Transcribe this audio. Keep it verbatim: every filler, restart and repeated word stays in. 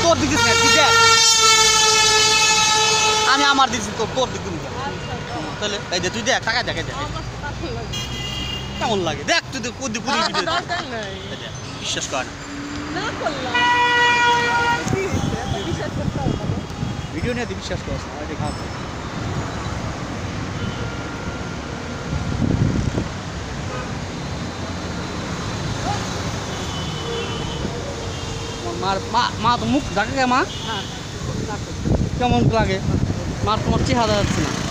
তোর দিকে তুই দেখ আমি আমার দিচ্ছি তোর তোর দিকে তাহলে এই যে তুই দেখ টাকা দেখে দেখ কেমন লাগে দেখ তুই পুরি পুরি বিশ্বাস কর ভিডিও নিয়ে বিশ্বাস কর দেখা মার মা মা তো মুখ ঢাকা গে মা কেমন লাগে মার তোমার চেহারা যাচ্ছে না